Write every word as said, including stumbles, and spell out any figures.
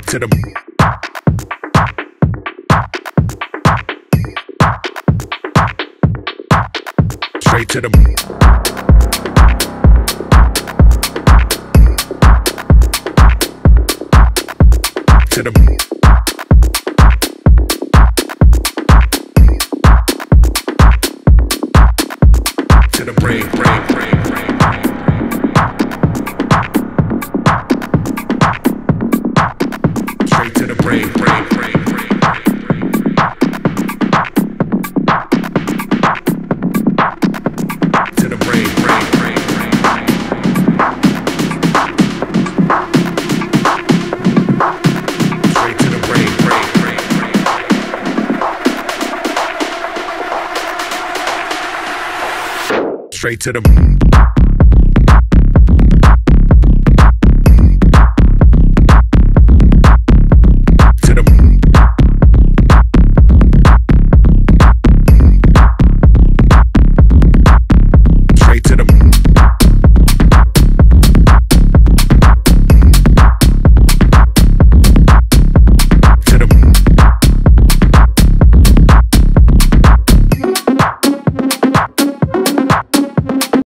to the straight to the to the to the brain, brain, brain, brain. Straight to the brain, brain, brain, brain. To the brain, brain, brain, brain. Straight to the brain, brain, brain, brain. Straight to the